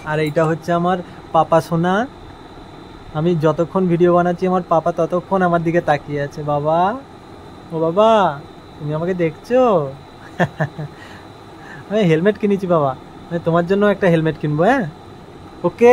আর এইটা হচ্ছে আমার পাপা সোনা। আমি যতক্ষণ ভিডিও বানাচ্ছি আমার পাপা ততক্ষণ আমার দিকে তাকিয়ে আছে। বাবা, ও বাবা, তুমি আমাকে দেখছো? আমি হেলমেট কিনেছি বাবা, আমি তোমার জন্য একটা হেলমেট কিনবো। হ্যাঁ, ওকে,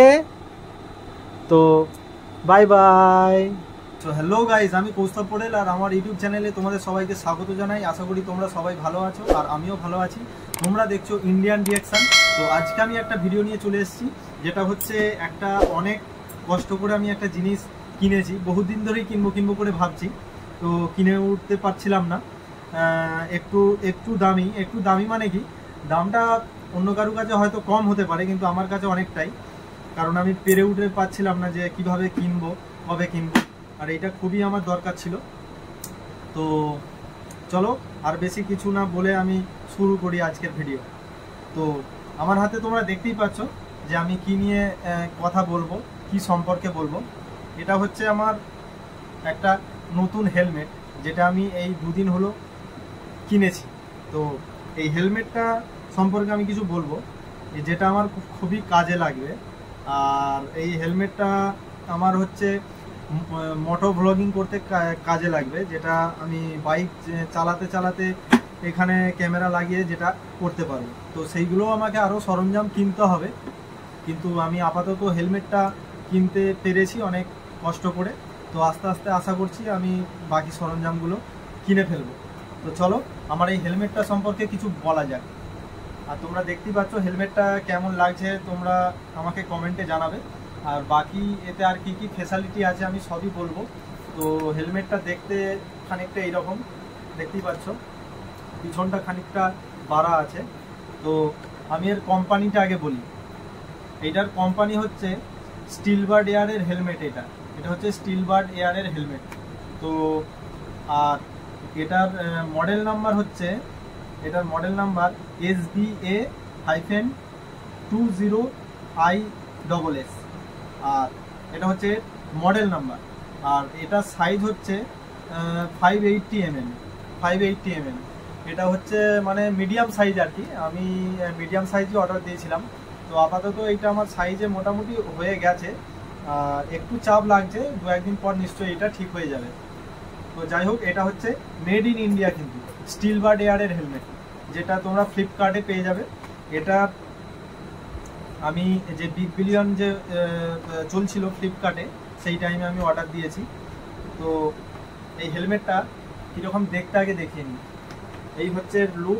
তো বাই বাই। তো হ্যালো গাইজ, আমি কৌস্তব পটেল আর আমার ইউটিউব চ্যানেলে তোমাদের সবাইকে স্বাগত জানাই। আশা করি তোমরা সবাই ভালো আছো আর আমিও ভালো আছি। তোমরা দেখছো ইন্ডিয়ান রিয়াকশন। তো আজকে আমি একটা ভিডিও নিয়ে চলে এসেছি, যেটা হচ্ছে একটা অনেক কষ্ট করে আমি একটা জিনিস কিনেছি। বহুদিন ধরেই কিনবো কিনবো করে ভাবছি, তো কিনে উঠতে পারছিলাম না। একটু একটু দামি মানে কি, দামটা অন্য কারোর কাছে হয়তো কম হতে পারে, কিন্তু আমার কাছে অনেকটাই। কারণ আমি পেরে উঠতে পারছিলাম না যে কিভাবে কিনবো, কবে কিনবো। আর এটা খুবই আমার দরকার ছিল। তো চলো আর বেশি কিছু না বলে আমি শুরু করি আজকের ভিডিও। তো আমার হাতে তোমরা দেখতেই পাচ্ছ যে আমি কি নিয়ে কথা বলবো, কি সম্পর্কে বলবো। এটা হচ্ছে আমার একটা নতুন হেলমেট, যেটা আমি এই দুদিন হলো কিনেছি। তো এই হেলমেটটা সম্পর্কে আমি কিছু বলবো, যেটা আমার খুবই কাজে লাগবে। আর এই হেলমেটটা আমার হচ্ছে মোটো ব্লগিং করতে কাজে লাগবে, যেটা আমি বাইক চালাতে চালাতে এখানে ক্যামেরা লাগিয়ে যেটা করতে পারবো। তো সেইগুলো আমাকে আরও সরঞ্জাম কিনতে হবে, কিন্তু আমি আপাতত হেলমেটটা কিনতে পেরেছি অনেক কষ্ট করে। তো আস্তে আস্তে আশা করছি আমি বাকি সরঞ্জামগুলো কিনে ফেলবো। তো চলো আমার এই হেলমেটটা সম্পর্কে কিছু বলা যাক। আর তোমরা দেখতেই পাচ্ছ হেলমেটটা কেমন লাগছে, তোমরা আমাকে কমেন্টে জানাবে। আর বাকি এতে আর কি কি ফেসিলিটি আছে আমি সবই বলবো। তো হেলমেটটা দেখতে খানিকটা এইরকম দেখতেই পাচ্ছ, পিছনটা খানিকটা বাড়া আছে। তো আমি এর কোম্পানিটা আগে বলি। এইটার কোম্পানি হচ্ছে স্টিল বার্ড এয়ারের হেলমেট। এটা হচ্ছে স্টিল বার্ড এয়ারের হেলমেট। তো আর এটার মডেল নাম্বার হচ্ছে, এটার মডেল নাম্বার SBA-20ISS। আর এটা হচ্ছে মডেল নাম্বার। আর এটার সাইজ হচ্ছে 580 mm। এটা হচ্ছে মানে মিডিয়াম সাইজ আর কি। আমি মিডিয়াম সাইজই অর্ডার দিয়েছিলাম। তো আপাতত এইটা আমার সাইজে মোটামুটি হয়ে গেছে। একটু চাপ লাগছে, দু একদিন পর নিশ্চয়ই এটা ঠিক হয়ে যাবে। তো যাই হোক, এটা হচ্ছে মেড ইন ইন্ডিয়া কিন্তু স্টিল বার্ড এয়ারের হেলমেট, যেটা তোমরা ফ্লিপকার্টে পেয়ে যাবে। এটা আমি যে বিগ বিলিয়ন যে চলছিল ফ্লিপকার্টে, সেই টাইমে আমি অর্ডার দিয়েছি। তো এই হেলমেটটা কীরকম দেখতে আগে দেখিয়ে নিই। এই হচ্ছে লুক,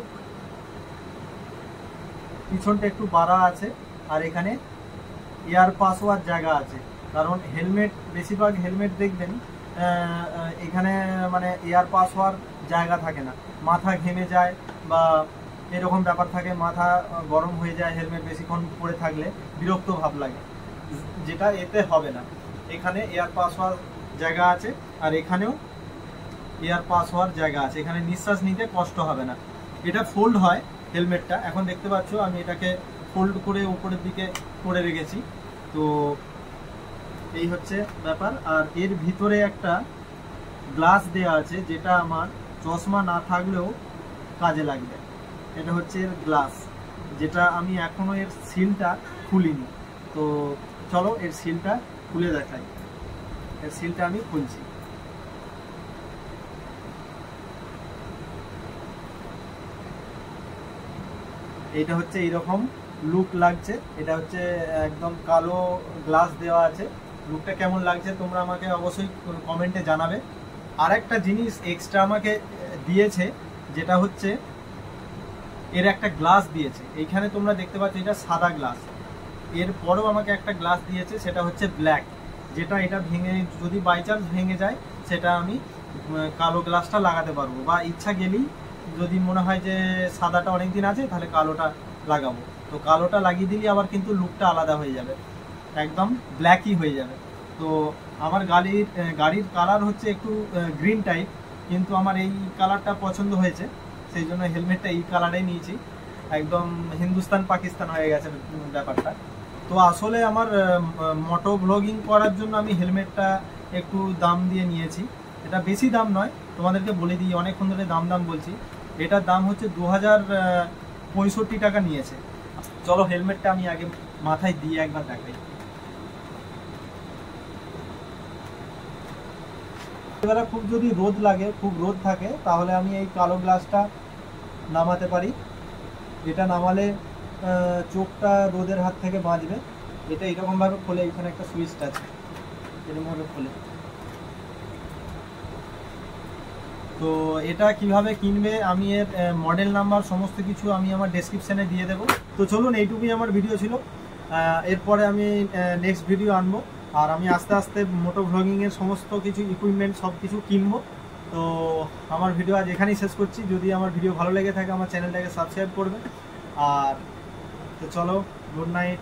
পিছনটা একটু বাড়া আছে আর এখানে এয়ার পাস হওয়ার জায়গা আছে। কারণ হেলমেট, বেশিরভাগ হেলমেট দেখবেন এখানে মানে এয়ার পাস হওয়ার জায়গা থাকে না, মাথা ঘেমে যায় বা এরকম ব্যাপার থাকে, মাথা গরম হয়ে যায় হেলমেট বেশিক্ষণ পরে থাকলে, বিরক্ত ভাব লাগে, যেটা এতে হবে না। এখানে এয়ার পাস হওয়ার জায়গা আছে আর এখানেও এয়ার পাস হওয়ার জায়গা আছে, এখানে নিঃশ্বাস নিতে কষ্ট হবে না। এটা ফোল্ড হয় হেলমেটটা, এখন দেখতে পাচ্ছ আমি এটাকে ফোল্ড করে উপরের দিকে করে রেখেছি। তো এই হচ্ছে ব্যাপার। আর এর ভিতরে একটা গ্লাস দেওয়া আছে, যেটা আমার চশমা না থাকলেও কাজে লাগবে। এটা হচ্ছে এর গ্লাস, যেটা আমি এখনো এর সিলটা খুলিনি। তো চলো এর সিলটা খুলে দেখাই। এর সিলটা আমি খুলছি। এটা হচ্ছে এইরকম লুক লাগছে। এটা হচ্ছে একদম কালো গ্লাস দেওয়া আছে। লুকটা কেমন লাগছে তোমরা আমাকে অবশ্যই কমেন্টে জানাবে। আর একটা জিনিস এক্সট্রা আমাকে দিয়েছে, যেটা হচ্ছে এর একটা গ্লাস দিয়েছে। এইখানে তোমরা দেখতে পাচ্ছ এটা সাদা গ্লাস, এরপরেও আমাকে একটা গ্লাস দিয়েছে, সেটা হচ্ছে ব্ল্যাক, যেটা এটা ভেঙে, যদি বাই চান্স ভেঙে যায়, সেটা আমি কালো গ্লাসটা লাগাতে পারবো, বা ইচ্ছা গেলেই যদি মনে হয় যে সাদাটা অনেকদিন আছে তাহলে কালোটা লাগাবো। তো কালোটা লাগিয়ে দিলে আবার কিন্তু লুকটা আলাদা হয়ে যাবে, একদম ব্ল্যাকই হয়ে যাবে। তো আমার গাড়ির কালার হচ্ছে একটু গ্রিন টাইপ, কিন্তু আমার এই কালারটা পছন্দ হয়েছে, সেই জন্য হেলমেটটা এই কালারে নিয়েছি। একদম হিন্দুস্তান পাকিস্তান হয়ে গেছে ব্যাপারটা। তো আসলে আমার মোটো ব্লগিং করার জন্য আমি হেলমেটটা একটু দাম দিয়ে নিয়েছি। এটা বেশি দাম নয়, তোমাদেরকে বলে দিই, অনেকক্ষণ ধরে দাম বলছি। এটার দাম হচ্ছে 2065 টাকা নিয়েছে। চলো হেলমেটটা আমি আগে মাথায় দিয়ে একবার দেখাই। এবারে খুব যদি রোদ লাগে, খুব রোদ থাকে, তাহলে আমি এই কালো গ্লাসটা নামাতে পারি। এটা নামালে চোখটা রোদের হাত থেকে বাঁচবে। এটা এরকমভাবে খোলে, এখানে একটা সুইচটা আছে, এরকমভাবে খোলে। তো এটা কিভাবে কিনবে আমি এর মডেল নাম্বার সমস্ত কিছু আমি আমার ডেসক্রিপশানে দিয়ে দেবো। তো চলুন, এইটুকুই আমার ভিডিও ছিল। এরপরে আমি নেক্সট ভিডিও আনবো, আর আমি আস্তে আস্তে মোটো ভ্লগিংয়ের সমস্ত কিছু ইকুইপমেন্ট সব কিছু কিনবো। তো আমার ভিডিও আজ এখানেই শেষ করছি। যদি আমার ভিডিও ভালো লেগে থাকে আমার চ্যানেলটাকে সাবস্ক্রাইব করবে। আর তো চলো, গুড নাইট।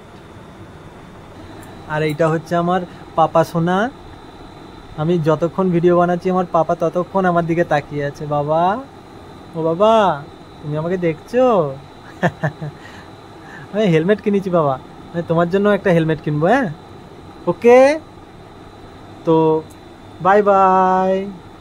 আর এইটা হচ্ছে আমার পাপা সোনা। আমি যতক্ষণ ভিডিও বানাচ্ছি আমার পাপা ততক্ষণ আমার দিকে তাকিয়ে আছে। বাবা, ও বাবা, তুমি আমাকে দেখছো? আমি হেলমেট কিনেছি বাবা, আমি তোমার জন্য একটা হেলমেট কিনবো। হ্যাঁ, ওকে, তো বাই বাই।